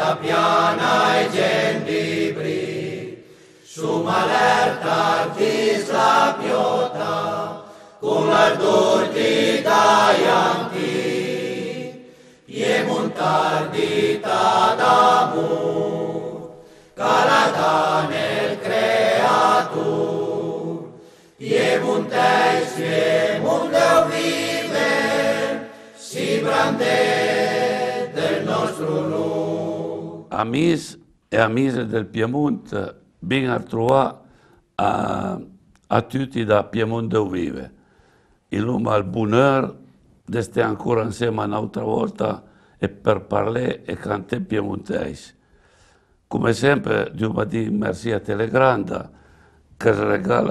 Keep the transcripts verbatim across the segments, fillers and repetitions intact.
la piana e gendibri, su malerta artis la piota, con l'ardor di Daianti, piemontardita d'amor, calata nel creatur, piemonteis piemonteu vive, si brande del nostro nome. Amis e amiche del Piemonte, ben a trovare a, a tutti da Piemonte vive. Il nome al bonheur di stare ancora insieme un'altra volta e per parlare e cantare piemontese. Come sempre, devo dire merci a Telegranda che regala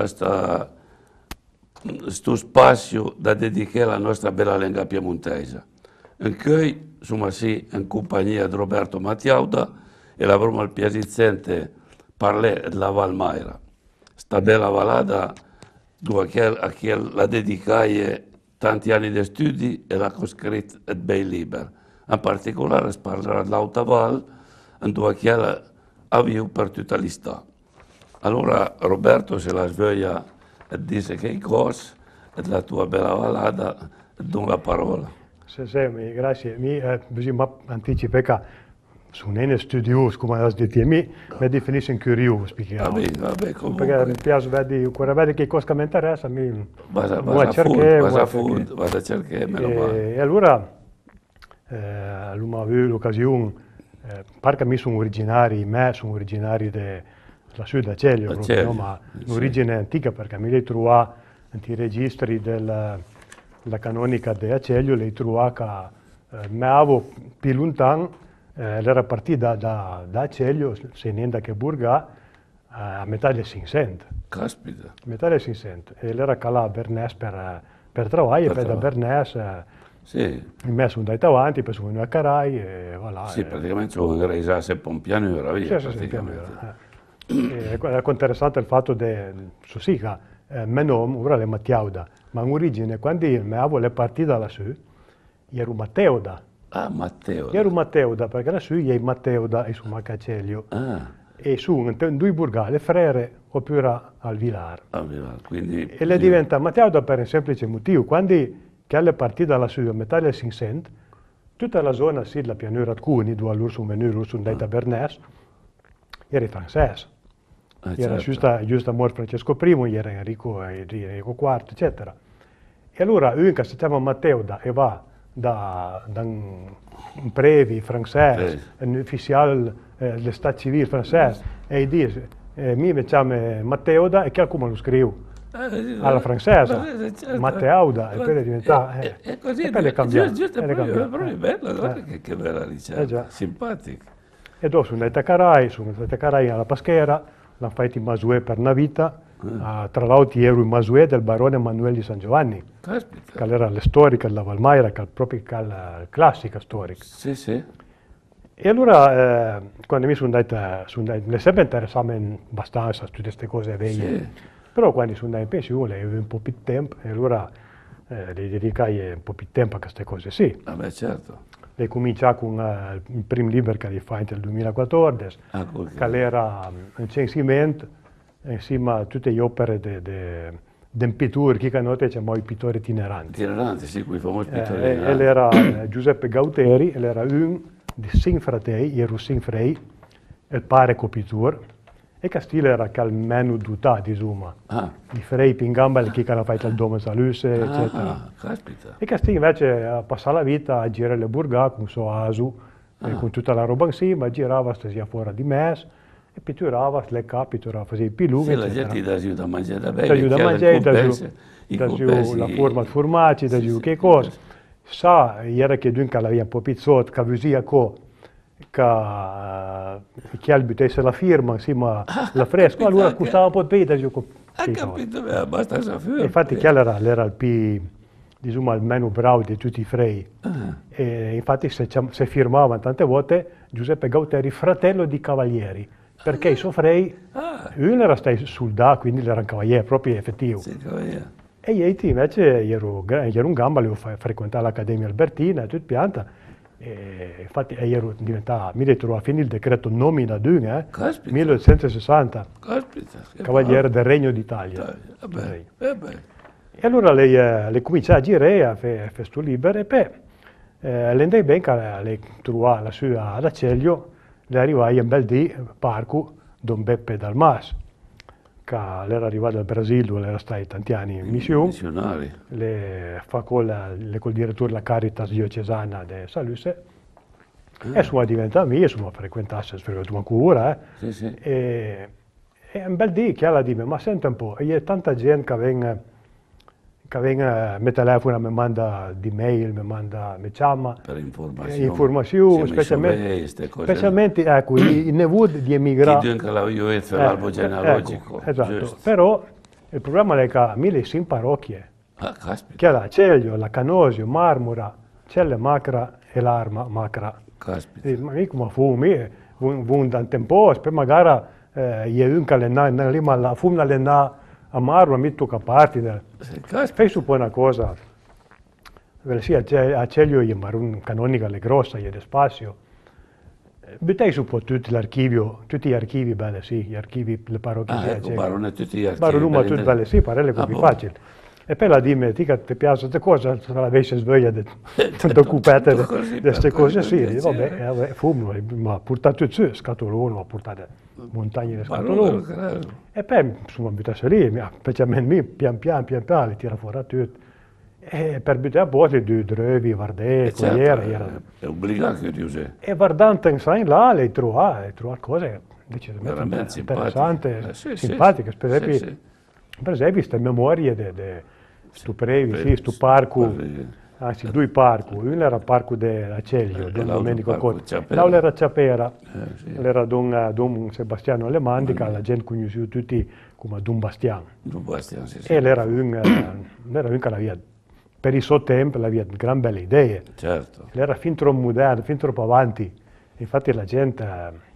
questo spazio da dedicare alla nostra bella lingua piemontese. In cui siamo sì in compagnia di Roberto Mattiauda e avremo il piacere di parlare della Valmaira. Questa bella vallata a chi la dedicai tanti anni di studi e l'ha scritto et bei liber. In particolare si parlerà dell'Alta Val, dove chi ha visto per tutta l'istà. Allora Roberto se la sveglia e dice che cosa è la tua bella vallata e do la parola. Sì, sì, grazie. Mi eh, bisogna anticipare che sono un studioso, come hai detto, mi mi definisco un curioso. Vabbè, vabbè, comunque. Perché mi piace vedere, quando vedo che cosa mi interessa, mi vado a cercare. Vado a fondo, vado a cercare, meno male. E allora, eh, abbiamo avuto l'occasione, eh, perché mi sono originari, me sono originari della Sud Acelio, proprio, no? Ma un'origine sì. Antica, perché mi li trovavo nei registri della, della canonica di Acelio, li trovavo che eh, mi avevo più lontano. Eh, era partita da, da Acelio, se niente che Burga, eh, a metà del Cinquecento. Caspita. A metà del Cinquecento. E era calà a Bernès per, per lavorare, e poi da Bernès eh, sì. mi sono andato avanti, poi sono venuto a Carai e voilà. Sì, e... praticamente sono reso sempre un piano era via. Sì, sì, sì, piano era. Eh. È interessante il fatto che, so sì, che eh, mio nome, ora è Mattiauda, ma in origine, quando io mi avevo le partite lassù, io ero Matteuda. Ah, Matteo. Io ero Matteuda, perché lassù io ero Matteuda e sono a Cacelio. Ah. E su in due burgale, Frere oppure al Vilar. Al Vilar, quindi... E le diventa Matteuda per un semplice motivo. Quando che alle partite lassù, a metà del Cinquecento, tutta la zona, sì, la pianura di Cuni, dove loro sono venuti, loro sono andati a Bernès, era francese. Ah, era certo. giusto morto Francesco I, era Enrico, Enrico quarto, eccetera. E allora, uno che si chiama Matteuda e va da, da un, un previ francese, sì. Un ufficiale eh, dell'État civile francese, e dice, eh, mi mi chiamo Matteuda e che come lo scrivo? Eh, alla francese, certo. Matteuda, e poi è diventato... Eh, e così, e poi è cambiato. Giusto, è proprio, proprio bello, eh. che, che bella ricerca, eh, simpatica. E dopo sono andato a Carai, sono andato a Carai alla Paschera, l'hanno fatto in Masuè per una vita. Uh, tra l'altro ero in Masuè del barone Emanuele di San Giovanni, Caspita. che era la storica della Valmaira, che è proprio la classica storica. Sì, sì. E allora, eh, quando mi sono andato, sono andato, mi sempre interessato abbastanza a tutte queste cose vecchie, sì. Però quando sono andato in pensione avevo un po' più di tempo, e allora eh, le dedicai un po' più di tempo a queste cose, sì. Ah beh, certo. E cominciai con uh, il primo libro che ho fatto nel duemilaquattordici, ah, che era un censimento, insieme a tutte le opere di pittori, che noi chiamiamo i pittori itineranti. Itineranti, sì, quei famosi pittori. Eh, e era eh, Giuseppe Gauteri, era uno di cinque fratelli, ero cinque fratelli, il pare copitur, e Castile era almeno dotato, insomma. Ah. I fratelli in gamba, che hanno fatto il Domo Saluse, ah, eccetera. Ah, caspita. E Castile invece ha passato la vita a girare le burgate con suo asu, ah. con tutta la roba insieme, girava, stasia fuori di mezzo. E pitturava, le capi, pitturava, faceva i pilumi, sì, la gente ti aiuta a mangiare da bene, ti aiuta a mangiare, ti aiuta la forma al formaggi, ti aiuta che cosa. Sa, ieri che dunque l'aveva un po' pizzotto, che aveva co, che il buttesse la firma, insieme alla fresca, allora costava un po' di più, ti aiuta. Ha capito, beh, abbastanza firma. Infatti, chi era, era il più, diciamo, il meno bravo di tutti i frei. Ah. E infatti, se, se firmavano tante volte, Giuseppe Gauteri, fratello di Cavalieri. Perché i suoi frei, ah. uno era stato soldato, quindi era un cavaliere proprio effettivo. Sì, cavaliere. E io invece ero, ero un gamba, avevo frequentato l'Accademia Albertina e tutto pianta, E infatti ero diventato, mi ritrovo a finire il decreto nomina d'un, eh? Caspita. milleottocentosessanta, Caspita, cavaliere del Regno d'Italia. Vabbè, vabbè. E allora lei, eh, lei comincia a girare, a fare questo libero, e poi eh, l'endai ben che lei trovò la sua ad Acelio, le arrivai un bel dì, parco, Don Beppe Dalmas, che era arrivato dal Brasile, dove era stato tanti anni in missione. Missionari. Le fa col, le col direttore della Caritas diocesana di Saluse, ah. E sono diventato mio, sono frequentato, frequentato ancora, eh. Sì, sì. E, e un bel dì che alla dime, ma senta un po', c'è tanta gente che viene, che viene, mi telefona, mi manda di mail, mi manda, mi chiama, per informazioni, informazioni specialmente, specialmente ecco, i, i nevudi di emigrati. Chi anche la violenza, eh, l'albo genealogico. Ecco, esatto, giusto. Però il problema è che mi le in parrocchie, ah, caspita. che la Celio, la Canosio, Marmora, Celle Macra e l'Arma Macra. Caspita. E, ma io come fumi, un da tempo, poi magari eh, c'è un che l'è lì, ma la fumna l'è a Marmora, mi tocca parti. Fai su poi una cosa, sì, a Celio c'è un canonica, le grossa, c'è spazio. Buttai su po' tutto l'archivio, tutti gli archivi belli, sì, gli archivi, le parrocchie. Ah, ecco, Barone, tutti gli archivi. Barone, tutti belli, sì, parele così ah, facile. E poi la dimmi, ti che ti piace queste cose, se l'avessi sveglia di occupate di queste cose, sì, vabbè, vabbè, fumo, mi ha portato su, scatolone, mi ha portato montagne di scatolone. E poi, insomma, buttasse lì, specialmente pian piano, pian piano, le tira fuori tutto. E per buttare a posto, due drevi, vardè, cogliere. Certo, è obbligato di usare. E guardando in là, le trova, le trova cose decisamente interessanti, eh, sì, simpatiche. Sì, per esempio, sì, sì. per esempio, queste memorie di stu previ, sì, stu parco, anzi due parchi, uno era il parco dell'Acelio, Don Domenico Cotti, l'altro era Ciapera, eh, sì. Era Don, Don Sebastiano Alemandica, mm. La gente conosceva tutti come Don Bastian. Don Bastian, sì, sì. E era un, era un che aveva, per il suo tempo, aveva gran belle idee. Certo. Era fin troppo moderno, fin troppo avanti. Infatti la gente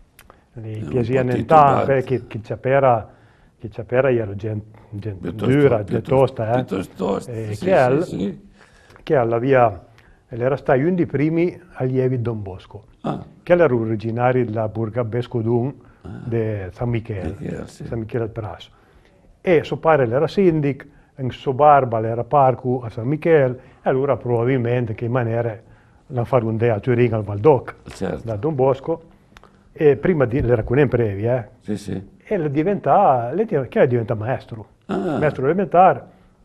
gli piaceva niente, perché chi Ciapera, chi Ciapera era gente, gente dura, gente tosta, eh? Tosta, e sì, che al, sì, sì. Che aveva, era stato uno dei primi allievi di Don Bosco, ah. Che era originario della Burgabesco d'Un ah. di San Michele, Michele, sì. San Michele al Prasso. E suo padre era sindaco, in suo barba era parco a San Michele, e allora probabilmente che in maniera la fare un day a Turin al Valdoc, certo. Da Don Bosco, e prima di, era con brevi, eh? Sì, sì. E le diventa, le, che diventa maestro, ah. Maestro elementare,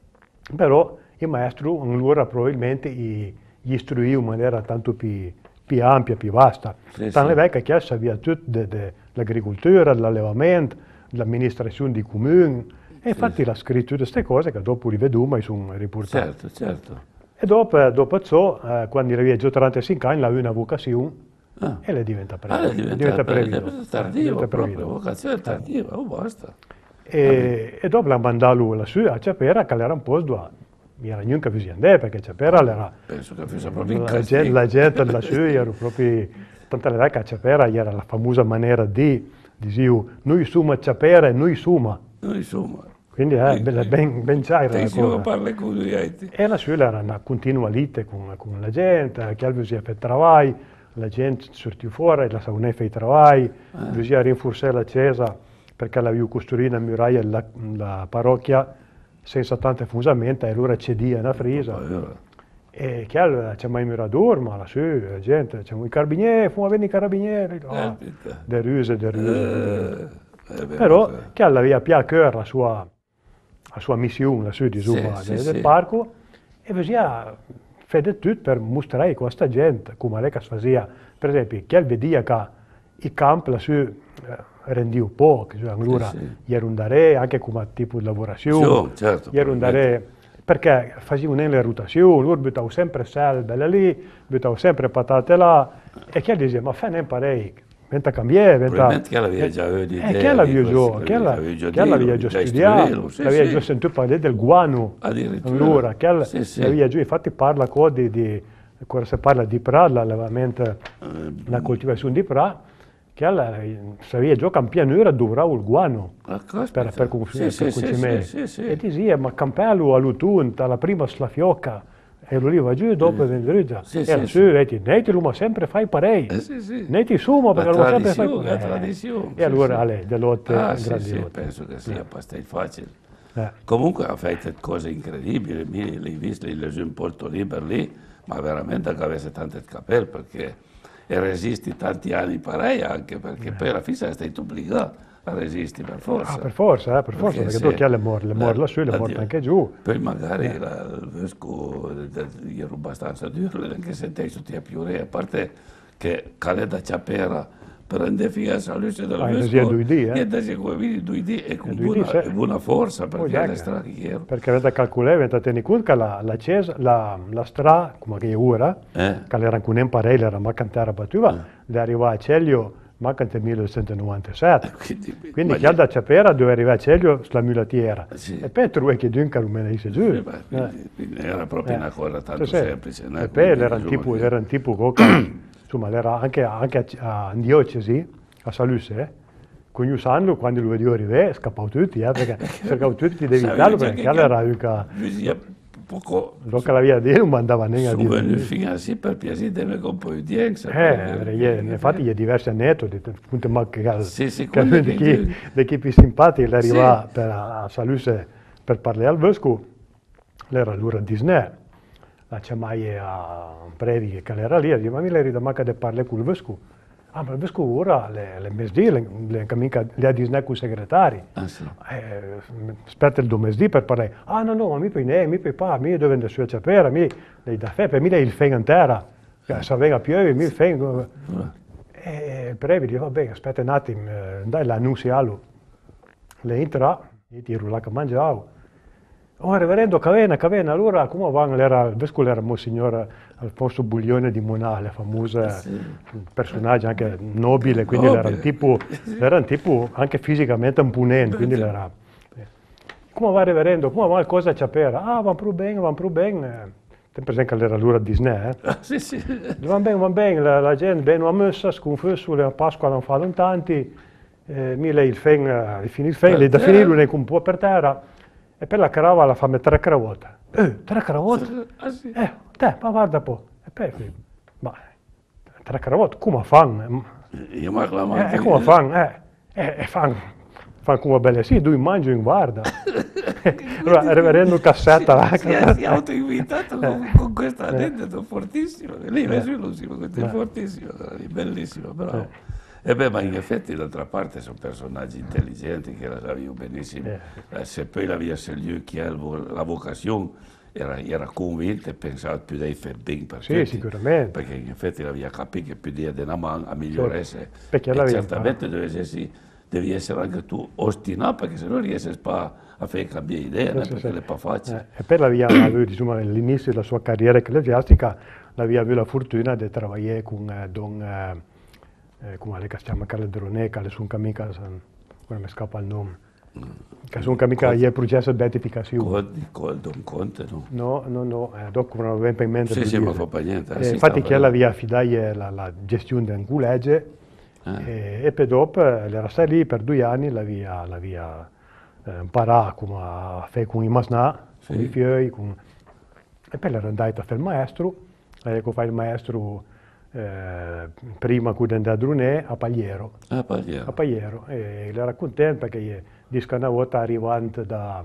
però il maestro allora probabilmente gli istruì in maniera tanto più, più ampia, più vasta. Sì, Tanto sì. Che sapeva tutto dell'agricoltura, dell'allevamento, dell'amministrazione di comuni, e infatti sì. L'ha scritto tutte queste cose che dopo li vedo e sono riportate. Certo, certo. E dopo, dopo ciò, eh, quando era già trentacinque anni, aveva una vocazione ah. E le diventa prevido. Ah, diventa, diventa prevido. Tardivo, proprio, vocazione tardiva, oh, basta. E, e dopo l'ha mandato la sua a Ciapera, che era un po' due. Mi era niente che andare, perché Ciapera era... Penso che fosse proprio in la, gente, la gente della sua era proprio... Tanta l'età che a Ciapera era la famosa maniera di... Dicevo, noi siamo Ciapera e noi siamo. Noi siamo. Quindi è eh, ben, ben chiara la cosa. Parla con lui. E la sua era una continua lite con, con la gente, che aveva fatto lavoro, la gente sortiva fuori, la sauna fa lavoro, ah. Bisogna rinforzare la chiesa, perché aveva costruito una muraglia la, la parrocchia senza tante fondamenta, e allora cedia una frisa. Oh, e che allora c'è mai mirador, ma la sua la gente, c'è i carabinieri, fumo a venire i carabinieri, oh, de ruse, de ruse. Eh, eh, però eh. Che aveva più a cuore la sua, la sua missione, la sua disuma sì, del, sì, del parco, e bisogna fare tutto per mostrare a questa gente come lei che si faceva. Per esempio, che vedeva che il campo la sua rendiva poco, cioè allora sì, sì. Gli era un dare anche come tipo di lavorazione, sì, certo, gli era un dare, perché facevano le rotazioni, loro buttavano sempre selve lì, buttavano sempre patate là, e che diceva, ma fai non parei, venta cambiare, venta... Probabilmente che l'aveva già avuto idea. E che l'aveva già, che l'aveva già studiato, sì, l'aveva sì. Già sentito parlare del guano, allora, che sì, sì. L'aveva già, infatti parla di, di, quando si parla di pra, l'allevamento, uh, la coltivazione di pra, che alla, sapeva già campianura durava il guano ah, per, per consumere. Sì, sì, sì, sì, sì. E diceva, ma campello all'utunta, la prima slafiocca, e lui va giù e dopo viene venuta. Sì, e sì, la sì. sua dice, Neti l'uomo sempre fai parei. Eh, sì, sì. Neti suma perché l'uomo sempre fai tradizione, parei. la tradizione. E allora, sì, sì. delle lotte, ah, sì, grandi sì, lotte. penso che sia eh. abbastanza facile. Eh. Comunque ha fatto cose incredibili, mi l'hai visto, l'hai leso un po' lì per lì, ma veramente che avesse tante capelli perché e resisti tanti anni parei anche perché eh. poi alla fine sei stato obbligato a resistere per forza. Ah, per forza, eh, per forza, perché, perché tu chi le morte, le morte lassù, le morte anche giù. Poi magari eh. la, il vescovo era abbastanza duro, anche se te tutti a più a parte che Caleda Ciapera prende figlia a luce del ah, vescovo eh. e da seguire due D e con buona, sì. buona forza perché oh, è straniero. Perché avete calcolato, avete tenuto conto che la, la chiesa, la, la strada, come che è ora, eh. che era anche un imparello, era ma cantare battuva, eh. le arriva a Celio ma nel millenovecentonovantasette. Quindi, quindi chi da Ciapera dove arrivare a Celio sulla mulatiera. Sì. E poi tu è che dunque non è giù. Sì, quindi, quindi era proprio eh. una cosa tanto sì, semplice. E poi era un tipo, era un tipo che, insomma, era anche, anche a, a diocesi, a Saluse, eh, con gli sanno quando lui vediva arrivare, scappavo tutti, eh, perché scappavo tutti, ti devi darlo perché era un poco lo che la via di non mandava neanche a dire su fino a sì per piacere deve con poi udienza eh infatti gli è diversi aneddoti appunto ma che sì, sì, che di chi di chi più simpatico le arriva sì. per a Saluse per parlare al vescovo l'era l'ora Disney la chiamai a un prediche che era lì e dice ma mi lei da manca di parlare con il vescovo. Ah, ma il vescovo ora le, le mesdì, le, le, le, le ha disnè con i segretari. Ah, sì. eh, aspetta il domesdì per parlare. Ah, no, no, ma mi poi ne, mi poi pa, mi dove andare su a Ciapera, mi lei da fe, per mi lei il feng in terra. Che se venga più, mi il feng. E il preve dice, va bene, aspetta un attimo, dai l'annunzialo. Le entra, e ti rulla che mangiavo. Oh, reverendo Cavena, Cavena, allora come va? Era, il vescovo era Monsignor Alfonso Buglione di Monale, famoso sì. personaggio anche nobile, quindi nobile. Era un tipo, era un tipo anche fisicamente imponente, quindi era... Come va reverendo? Come va il cosa a Ciapera? Ah, va più bene, va più bene. Te presente che era l'ora Disney, eh? Ah, sì, sì. Va bene, va bene, la, la gente bene a messa, sconfesso, a Pasqua non fanno tanti, eh, mi lei il fen, il fin il fen, lei da finire lui un po' per terra. E per la carava la fa mettere tre cravotte. Eh, tre cravotte? Ah, sì. Eh, te, ma guarda un po'. E poi, ma, tre cravotte, come fanno? Io mi acclamo Eh, come fanno? Eh, eh, eh fanno, fanno come belle, sì, tu mangi in guarda. Allora, reverendo Cassetta. Si è, si è autoinvitato con, con questo aneddoto fortissimo. Lì è illusivo, è fortissimo, bellissimo, bravo. Eh. E beh, ma in effetti d'altra parte sono personaggi intelligenti che la sapevo benissimo. Eh. Se poi la via Selieu, chi ha la vocazione, era, era convinto e pensava più di fare bene per sì, tutti. Sicuramente. Perché in effetti la via capì che più di una mano a migliorarsi. Sì. Perché e certamente devi essere, devi essere anche tu ostinato, perché se no riesci a fare cambiare idea, sì, né? Sì, perché sì. È pas facile. Eh, e per la via, diciamo, all'inizio della sua carriera ecclesiastica, la via aveva la fortuna di lavorare con eh, Don... Eh, Eh, come le si chiama Calderone, che sono mica, ora mi scappa il nome, che sono mica il processo di beatificazione. Col Don Conte, no? No, no, no, eh, dopo non avevo in mente. Sì, sì, ma fa per niente. Eh, infatti che la via affidai la, la gestione del collegio ah. e, e poi dopo era stata lì per due anni, la via, la via eh, imparare come a fare con i masnà, sì. Con i fiori, con... e poi era andato a fare il maestro, e ecco fare il maestro Eh, prima con andare a Drunè a Pagliero, a Pagliero, a Pagliero. E era contento perché disco una volta arrivando da,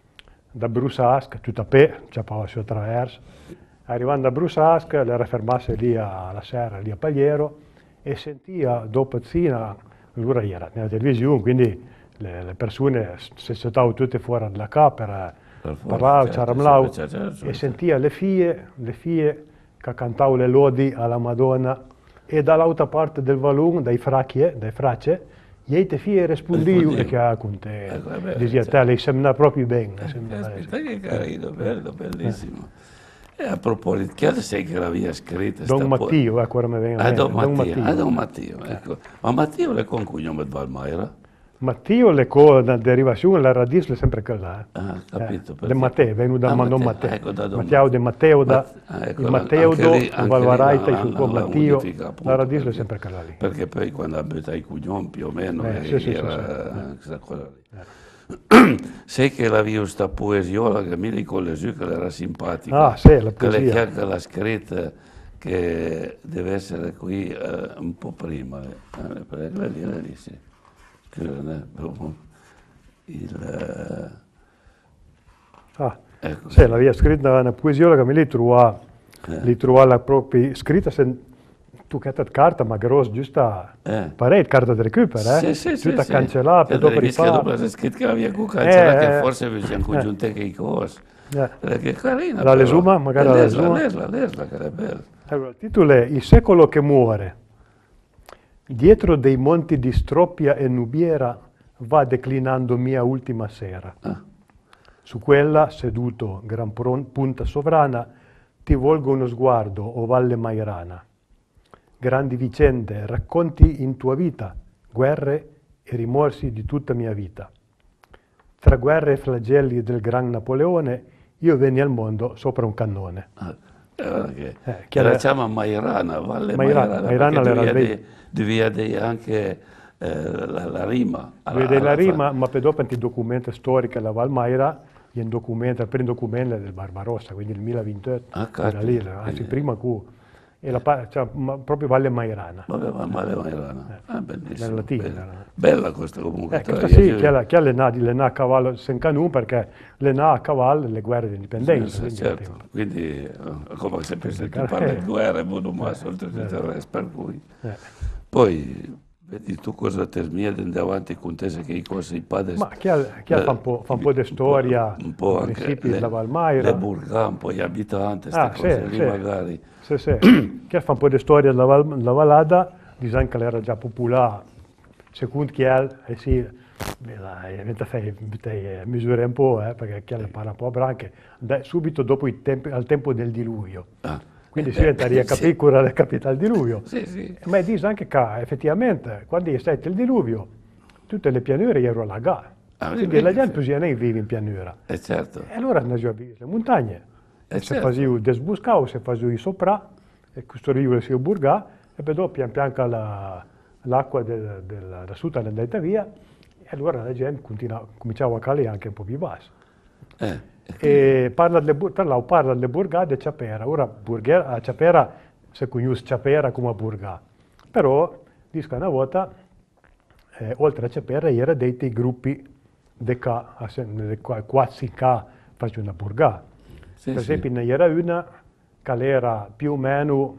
da Brusasca, tutto a pe, c'è poi su attraverso, arrivando da Brusasca, era fermarsi lì alla sera, lì a Pagliero e sentiva dopo cena, allora era nella televisione, quindi le, le persone si stavano tutte fuori dalla casa per, per parlare, ciaramlau, e sentiva le figlie, le figlie che cantavano le lodi alla Madonna e dall'altra parte del vallone, dai fracchie, dai fracce, gli te figlie rispondivo e che ha con te, eh, diceva te, lei sembra proprio bene. Aspetta che carino, bello, bellissimo. Eh. E a proposito, chi sei che l'aveva scritta? Don Mattio, ecco, ora mi viene a Don Mattio, a Don Mattio, ecco. Ma Mattio è con cognome di Valmaira? Matteo, le co, la derivazione, la radice è sempre quella. Ah, capito. Eh, de Matteo, venuto da ah, non Matteo. Ecco, da Matteo de Matteo, da ah, ecco, il Matteo, il Valvaraita, il suo Matteo, la radice perché, è sempre quella lì. Perché poi quando abita i cognome più o meno eh, eh, sì, sì, era sì, sì. questa cosa lì. Eh. sai che l'avevo sta poesiola che mi ricordo che era simpatica. Ah, sì, la poesia. poesia. Che l'ha scritta, che deve essere qui eh, un po' prima. Eh, per la lì, la lì, sì. Il, ah, ecco, sì, l'aveva scritta una poesiola che mi li trova, eh. li trova la propria scritta, se tu che hai carta, ma grossa, giusta, eh. parecchio, carta di recupero, eh? Sì, sì, sì. Tutta sì. cancellata, dopo rifare. Dopo la scritta che aveva cancellata, Eh, che eh, forse vi siamo congiunti eh. che i cosi. Eh. Che carina. La lesuma, magari la lesuma. Lesla, lesla, che è bella. Allora, il titolo è Il secolo che muore. Dietro dei monti di Stroppia e Nubiera va declinando mia ultima sera. Ah. Su quella, seduto, gran punta sovrana, ti volgo uno sguardo, o Valle Mairana. Grandi vicende, racconti in tua vita, guerre e rimorsi di tutta mia vita. Tra guerre e flagelli del gran Napoleone, io venni al mondo sopra un cannone. Ah. Che, eh, che la chiama Mairana, Valle Mairana, Mairana, Mairana perché devia dire anche eh, la, la rima. Vede la rima, ma poi dopo il documento storico della Val Maira, il documento, il primo documento è del Barbarossa, quindi il millenovecentoventotto, ah, era lì, anzi prima Q, e la, cioè, ma, proprio Valle Mairana. Vabbè, Valle Mairana, eh. ah, bellissimo. Latina, bella. bella questa comunque. Eh, questa sì, che è, che è l'E N A a cavallo sen canù, perché l'E N A a cavallo le guerre di indipendenza. Sì, quindi, certo, quindi come sempre se tu parli di guerre, modo masso, oltre tutto il resto, per cui. Eh. Poi, vedi tu cosa termina davanti con te, che i cose i padri... Ma chi ha, chi ha fa un po', fa un po' di storia, un po' i anche principi le, della Valmaira. Le Burgà, un po' gli abitanti, queste ah, cose sì, lì sì. magari. Sì, sì. Chi fa un po' di storia della, Val, della Valada, dice che era già popolare, secondo chi è, eh sì, fai misure un po', eh, perché chi è parla un po' anche subito dopo i tempi, al tempo del diluvio. Ah. Quindi si entraria a capire cura del capitale diluvio. Sì, sì. Ma dice anche che effettivamente, quando è stato il diluvio, tutte le pianure erano allagate. Ah, quindi la gente non vive in pianura. Eh certo. E allora non si le montagne. Eh se certo. facevo desbuscavo, se facevo sopra, e costruivo il suo burgà, e poi dopo pian piano la, l'acqua del, del, da sud è andata via, e allora la gente continua, cominciava a calare anche un po' più basso. Eh. E parla delle, parla, parla delle burgà di Ciapera. Ora burgà, a Ciapera si conosce Ciapera come burgà, però dico una volta, eh, oltre a Ciapera, c'erano dei gruppi di quasi che facevano una burgà. Sì, per sì. esempio, ne era una che era più o meno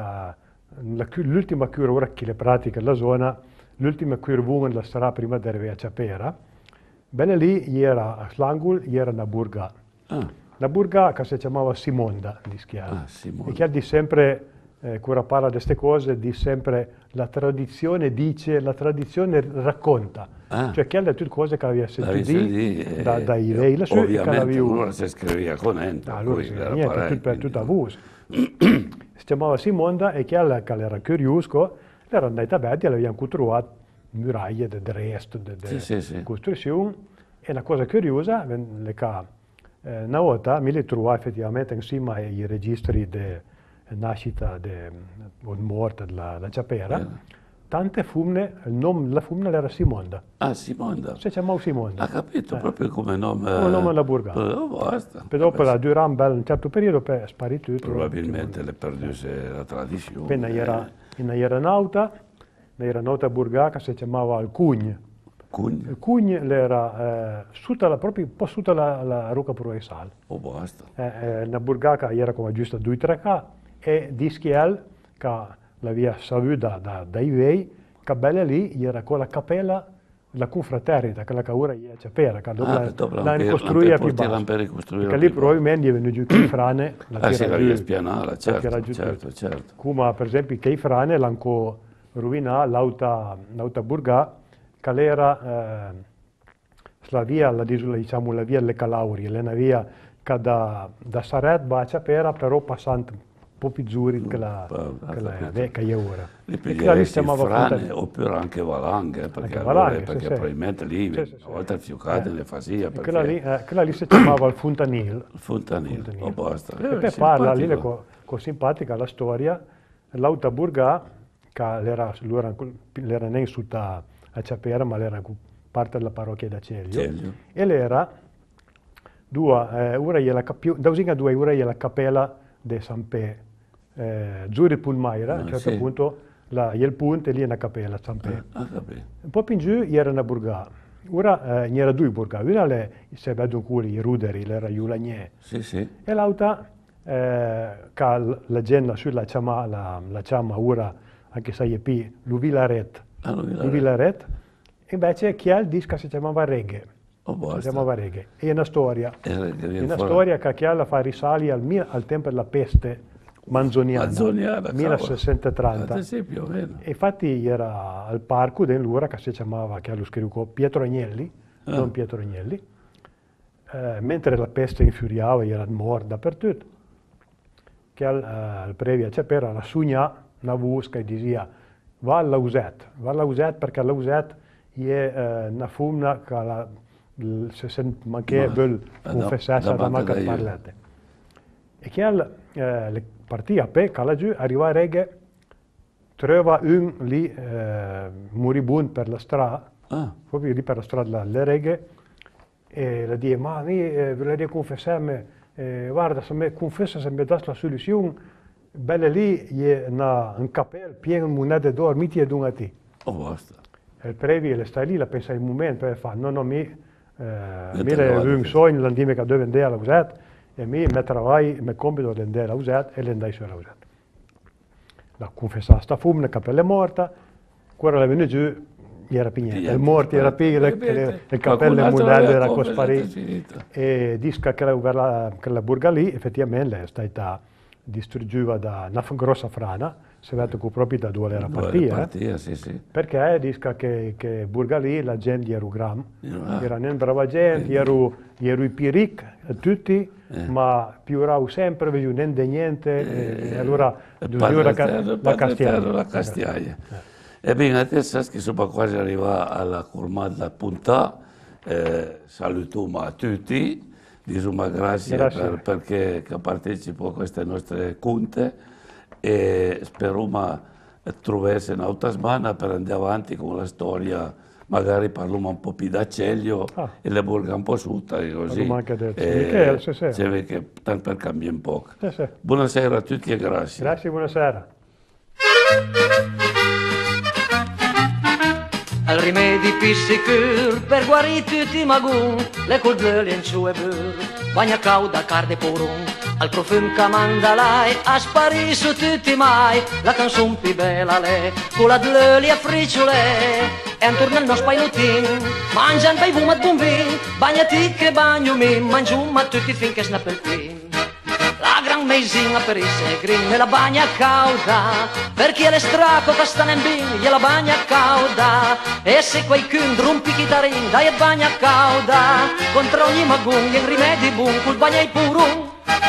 uh, l'ultima cura, ora che le pratiche della zona, l'ultima cura la sarà prima di arrivare a Ciapera. Bene lì era a Slangul, era una burgà. Ah. La burgà che si chiamava Simonda, di Schiava. Ah, Simonda. E che di sempre, eh, cura parla di queste cose, di sempre la tradizione dice, la tradizione racconta. Ah. Cioè che è tutte cose che aveva sentito di, eh, da, dai lei lassù. Ovviamente allora si scriveva con ente. Ah, allora poi si era niente, parecchio, tutto per tutta quindi... voce. Si chiamava Simonda e che era curioso, era andata a vedere e avevano trovato muraglie del resto, delle sì, sì, sì. costruzioni. E la cosa curiosa è che eh, una volta mi li trovavo effettivamente insieme ai registri di nascita o morte della, della Ciapera, eh. tante fumne, il nome della fumna era Simonda. Ah, Simonda. Si chiamava Simonda. Ha capito, eh. proprio come nome. Come nome della burgà. Oh, basta. Poi dopo la durante un certo periodo poi è sparito tutto. Probabilmente le perduse la tradizione. Poi ne era, ne era un'altra, ne era un'altra burgà che si chiamava il Cugn. Cugn? Il Cugn era eh, sotto la, proprio un po' sotto la, la rocca provinciale. Oh, basta. Eh, eh, una burgà che era come giusto due tre K e di Schiel che l'aveva saluta da, dai vei, che bella lì era con la cappella, la confraternita, che la caura è Ciapera, che dopo ah, la, la ricostruiva più basso. Perché lì probabilmente è venuto giù che i frane, la ah, sì, la via giù, spianata, certo, giù certo, certo. Come per esempio che i frane l'hanno rovinato l'auta, l'auta burgà, che era eh, la via, la, diciamo, la via delle Calaurie, è una via che da, da Saret va a Ciapera, però passando un po' più giuri che la, ah, che la che è ora. E che lì si chiamava Frane, oppure anche Valanghe, perché, anche Valanghe, perché sì, probabilmente lì, sì, sì, una volta il Fiucate eh. le faceva. Perché... Quella, lì, eh, quella lì si chiamava il Fontanil. Il Fontanil, Fontanil. Oh, basta. E poi parla lì, con co simpatica la storia, l'auta burgà, che l'era, l'era, l'era non sutta a Ciapera, ma l'era parte della parrocchia da Celio. Celio. E l'era due, eh, ora gliela capi, da usinga due ora gliela cappella di San Pe, eh, Zuri Pulmaira, a un certo sì. punto, là, il punto e lì è una cappella San Pe. Ah, ah, un po' più in giù era una burgà. Ora eh, n'era due burgà, una le, se vedo curi, i ruderi, l'era Iulagnè, sì, sì. e l'altra, eh, che la gente sulla chiama, la, la chiama ora, anche se è più, l'Uvilaret, Ah, l'Uvilaret, invece chi ha il disco si chiamava Reggae, oh, si chiamava Reggae, e è una storia, è una storia che chi ha la fa risali al, al tempo della peste manzoniana, Manzoniana millesettecentotrenta, sì, più o meno. e infatti era al parco dell'Ura che si chiamava, che lo scrivo Pietro Agnelli, ah. non Pietro Agnelli, eh, mentre la peste infuriava, era morta dappertutto, che al, al previa c'è per la sugna una busca e diceva va all'Auset, va all'Auset perché all'Auset è eh, una fumna che la, se sent manché vuol confessarsi da manca parlate. E che al, eh, le partì a pe, laggiù, arriva a Reghe, trova un lì eh, moribondo per la strada, ah. proprio lì per la strada le Reghe, e le dice, ma mi eh, vorrei confessarmi, eh, guarda, se mi confessa, se mi dà la soluzione, belle lì, è un cappello pieno di monete d'oro, mi ti è donato. Oh, basta. E il previ, le stai lì, la pensa in un momento, e fa, no, no, mi, eh, mi è un sogno, l'andime che dove andare all'Auset, e mi mi travai, mi compito di andare all'Auset e l'andai sull'Auset. La confessava sta fumna, cappella è morta, quando è venuto giù, era pignetta, il morto era pieno, il cappello è monete era cosparito. E disca che la, che la burga lì, effettivamente è stata distruggiva da una grossa frana, si vede che proprio da due era partita, eh? sì, sì. Perché disca che, che burga lì la gente era gram, ah. era non brava gente, ero, ero i più ricchi, tutti, eh. ma più rau sempre, vedo niente niente, eh, e allora la, ca la castiaglia. La castiaglia. Eh. Ebbene, adesso che siamo quasi arrivati alla curmata della puntata, eh, salutiamo a tutti. Diciamo grazie, grazie. Per, perché partecipo a queste nostre cunte e speriamo trovarsi un'altra settimana per andare avanti con la storia, magari parliamo un po' più da Celio ah. e le burghe un po' sutta così. E, sì, sì. C'è che tanto per cambiare un po'. Sì, sì. Buonasera a tutti e grazie. Grazie, buonasera. Al rimedi pissicur per guarire tutti i magun, le colbele in su e bur, bagna cauda, carne porum, al profum che manda lei, a sparire su tutti mai, la canzone più bella le, con la dleli a fricciole, e intorno al nostro painutin, mangiano bei fumat bumbin, bagnati che bagno mi, mangiamo ma tutti finché snappa il pin. La gran mesinga per i segrin nella bagna cauda, perché le straco che stanno in bin, gliela bagna cauda, e se qualcun rompi chitarrin, dai e bagna cauda, contro ogni magun, gli rimedi bun, col bagna i purum.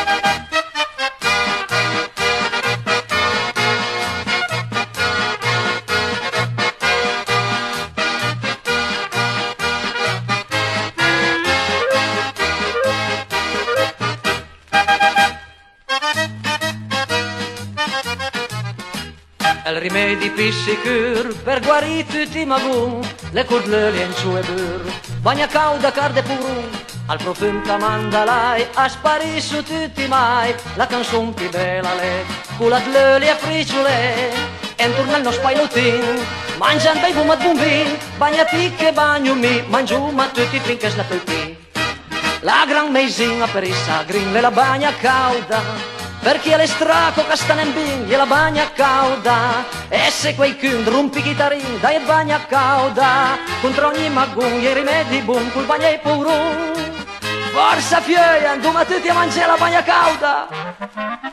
Rimedi pissicur per guarire tutti i magun, le cordleli in su e bur, bagna cauda, carne purum, al profum che manda lei, a sparire su tutti mai, la canzone più bella le, con la dleli e fricciole, e intorno al nostro painutin, mangiano bei fumat bumbin, bagnati che bagno mi, mangiamo ma tutti finché snappa il pin. La gran mesinga per i sagrin, le la bagna cauda, perché le straco che stanno in bin, gliela bagna cauda, e se qualcun rompi chitarrin, dai e bagna cauda, contro ogni magun, gli rimedi bun, col bagna e purum. Forza fioia, andiamo tutti a mangiare la bagna cauda.